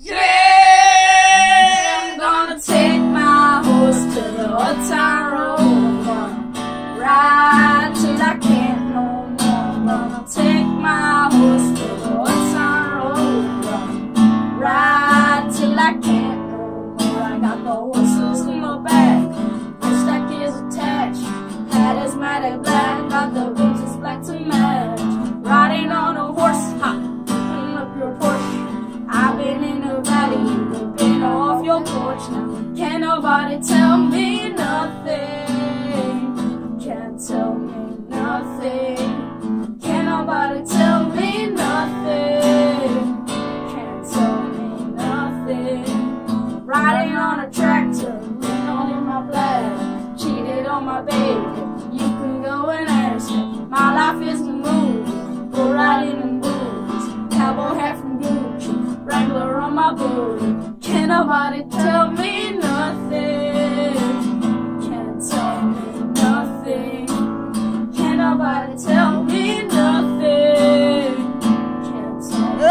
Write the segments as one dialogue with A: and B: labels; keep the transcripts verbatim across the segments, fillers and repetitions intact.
A: Yeah! I'm gonna take my horse to the old town road. I'm gonna ride till I can't no more. I'm gonna take my horse to the old town road. I'm gonna ride till I can't no more. I got the horses in my back, haystack is attached, hat is matted black, got the boots is black to match. Riding on a horse, hop, putting up your Porsche. I've been in the valley, you've been off your porch now. Can't nobody tell me nothing. Can't tell me nothing. Can't nobody tell me nothing. Can't tell me nothing. Riding on a tractor, leaning on in my blood, cheated on my baby. You can go and ask her. My life is the movie, go riding in boots, cowboy hat from Gucci, Wrangler on my booty. Can't nobody tell me nothing. Can't tell me nothing. Can't nobody tell me nothing. Can't tell me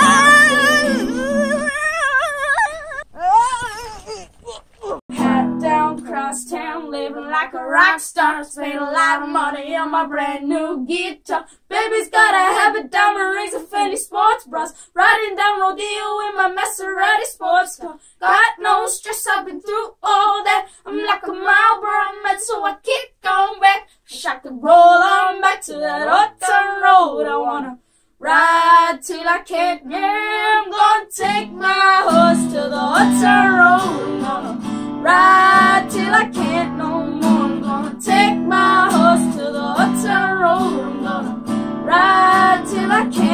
A: nothing. Hat down, cross town, living like a rock star. Spent a lot of money on my brand new guitar. Baby's got a habit, diamond rings, and Fendi sports bras. Riding down rodeo in my Maserati sports car. Got no stress, I've been through all that. I'm like a Marlboro man, so I kick on back. Wish I could roll on back to that old town road. I wanna ride till I can't. Yeah, I'm gonna take my horse to the old town road. I'm gonna ride till I can't no more. I'm gonna take my horse to the old town road. I'm gonna ride till I can't.